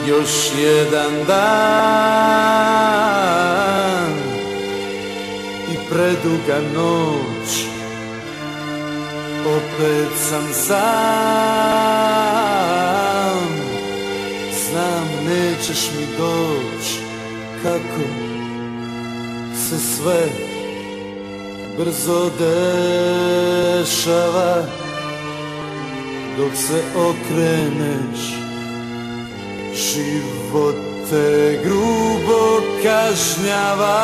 još jedan dan i preduga noć, opet sam sam. Znam nećeš mi doć, kako se sve brzo dešava. Dok se okreneš, život te grubo kažnjava.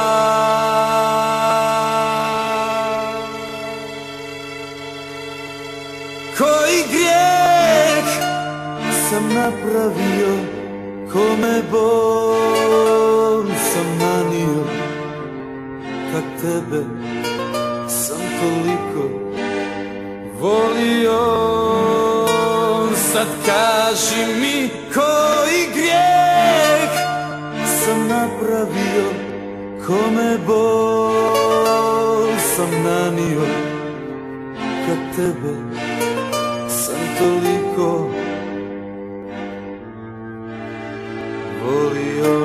Koji grijeh sam napravio, kome bol sam nanio, kad tebe sam toliko volio. Sad kaži mi koji grijeh sam napravio, kome bol sam nanio, kad tebe sam toliko volio.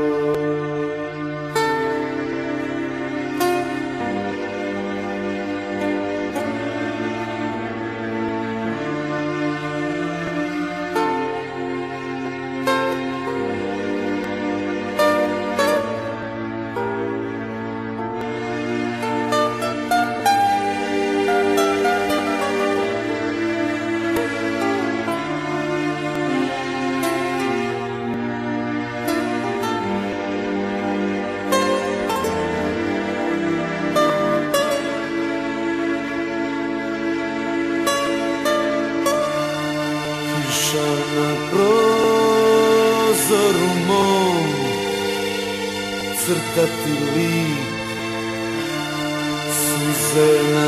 Kiša na prozoru mom, crtati lik, suze na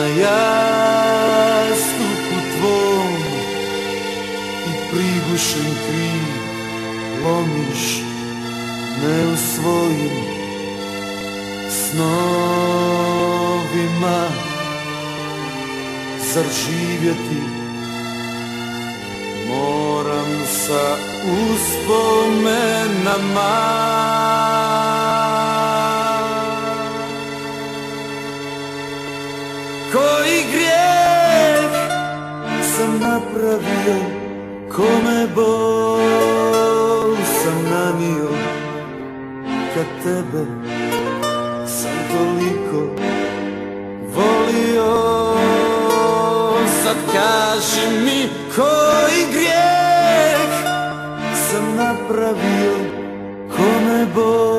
jastuku tvom i prigušen krik lomiš me u svojim snovima. Zar živjeti moram sa uspomenama? Koji grijeh sam napravio, kome bol sam nanio, kad tebe sam toliko volio. Sad kaži mi koji grijeh sam napravio, kome bol